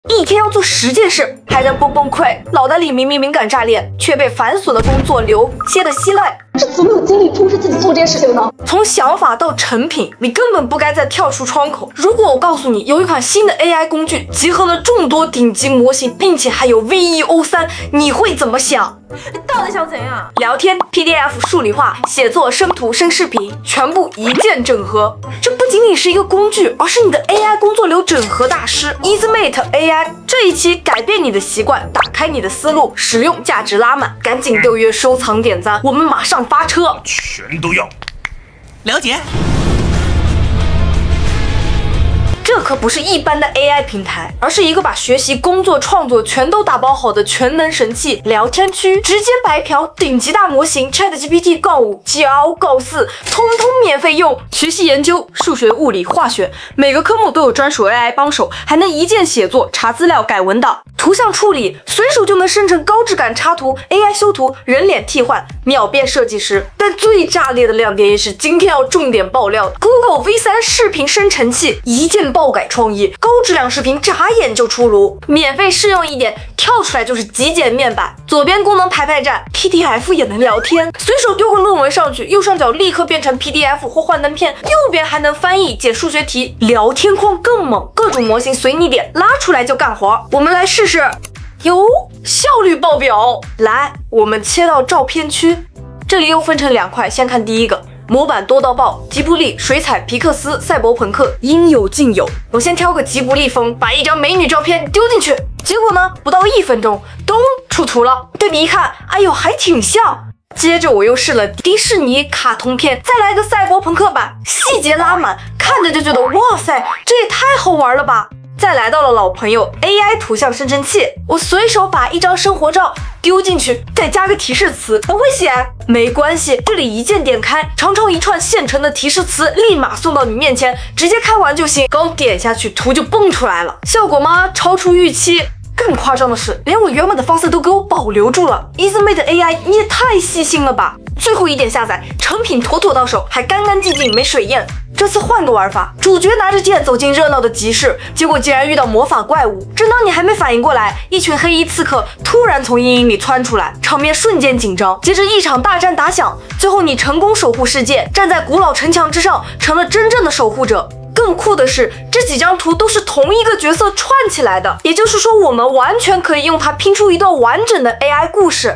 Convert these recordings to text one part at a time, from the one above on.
一天要做10件事，还能不崩溃？脑袋里明明敏感炸裂，却被繁琐的工作流歇得稀烂。 这怎么有精力充实自己做这件事情呢？ 从想法到成品，你根本不该再跳出窗口。如果我告诉你有一款新的 AI 工具，集合了众多顶级模型，并且还有 VEO3，你会怎么想？ 你到底想怎样？ 聊天、PDF 数理化、写作、生图、生视频，全部一键整合。这不仅仅是一个工具，而是你的 AI 工作流整合大师 EasyMate AI。这一期改变你的习惯，打开你的思路，使用价值拉满，赶紧订阅、收藏、点赞，我们马上发车！ 全都要了解。 这可不是一般的 AI 平台，而是一个把学习、工作、创作全都打包好的全能神器。聊天区直接白嫖，顶级大模型 ChatGPT-5、GL、4通通免费用。学习研究数学、物理、化学，每个科目都有专属 AI 帮手，还能一键写作、查资料、改文档。图像处理随手就能生成高质感插图 ，AI 修图、人脸替换，秒变设计师。但最炸裂的亮点也是今天要重点爆料的 Google V3 视频生成器，一键爆改创意，高质量视频眨眼就出炉。免费试用1点，跳出来就是极简面板。左边功能排排站 ，PDF 也能聊天，随手丢个论文上去，右上角立刻变成 PDF 或幻灯片，右边还能翻译解数学题。聊天框更猛，各种模型随你点，拉出来就干活。我们来试试。哟，效率爆表！来，我们切到照片区，这里又分成2块，先看第一个。模板多到爆，吉卜力、水彩、皮克斯、赛博朋克应有尽有。我先挑个吉卜力风，把一张美女照片丢进去，结果呢，不到1分钟，咚，出图了。对比一看，哎呦，还挺像。接着我又试了迪士尼卡通片，再来个赛博朋克版，细节拉满，看着就觉得哇塞，这也太好玩了吧。再来到了老朋友 AI 图像生成器，我随手把一张生活照丢进去，再加个提示词，不会写没关系，这里一键点开，长长一串现成的提示词立马送到你面前，直接开完就行。刚点下去，图就蹦出来了，效果吗？超出预期。更夸张的是，连我原本的方色都给我保留住了。EasyMate AI， 你也太细心了吧！最后1点下载，成品妥妥到手，还干干净净，没水印。这次换个玩法，主角拿着剑走进热闹的集市，结果竟然遇到魔法怪物。正当你还没反应过来，一群黑衣刺客突然从阴影里窜出来，场面瞬间紧张。接着一场大战打响，最后你成功守护世界，站在古老城墙之上，成了真正的守护者。更酷的是，这几张图都是同一个角色串起来的，也就是说，我们完全可以用它拼出一段完整的 AI 故事。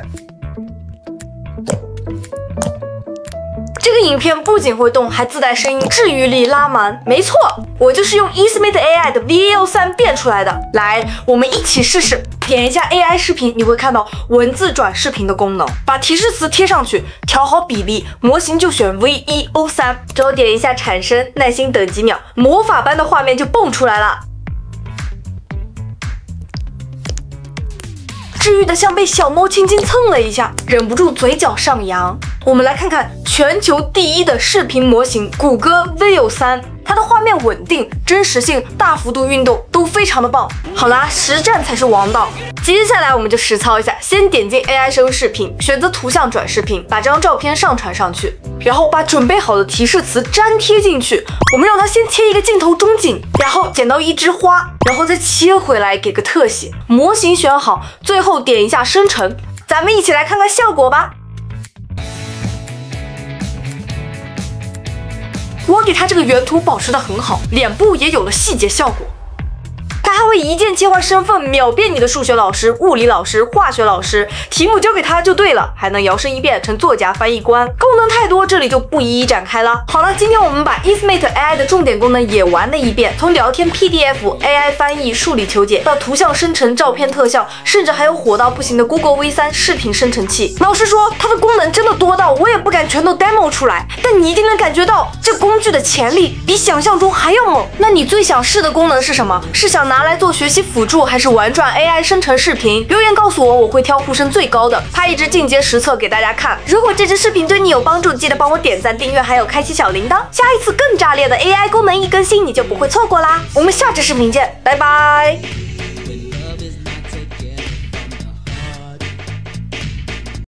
这个影片不仅会动，还自带声音，治愈力拉满。没错，我就是用 EasyMate AI 的 VEO3 变出来的。来，我们一起试试。点一下 AI 视频，你会看到文字转视频的功能，把提示词贴上去，调好比例，模型就选 VEO3。之后点一下产生，耐心等几秒，魔法般的画面就蹦出来了。治愈的像被小猫轻轻蹭了一下，忍不住嘴角上扬。我们来看看全球第1的视频模型谷歌 Veo3，它的画面稳定、真实性、大幅度运动都非常的棒。好啦，实战才是王道。接下来我们就实操一下，先点进 AI 生视频，选择图像转视频，把这张照片上传上去，然后把准备好的提示词粘贴进去。我们让它先切一个镜头中景，然后剪到一枝花，然后再切回来给个特写。模型选好，最后点一下生成。咱们一起来看看效果吧。我给它这个原图保持得很好，脸部也有了细节效果。它还会一键切换身份，秒变你的数学老师、物理老师、化学老师，题目交给它就对了，还能摇身一变成作家、翻译官，功能太多，这里就不一一展开了。好了，今天我们把 EasyMate AI 的重点功能也玩了一遍，从聊天、PDF、AI 翻译、数理求解到图像生成、照片特效，甚至还有火到不行的 Google V3 视频生成器。老实说，它的功能真的多到我也不敢全都 demo 出来，但你一定能感觉到这工具的潜力比想象中还要猛。那你最想试的功能是什么？是想拿来做学习辅助，还是玩转 AI 生成视频？留言告诉我，我会挑呼声最高的，拍一支进阶实测给大家看。如果这支视频对你有帮助，记得帮我点赞、订阅，还有开启小铃铛。下一次更炸裂的 AI 功能一更新，你就不会错过啦。我们下支视频见，拜拜。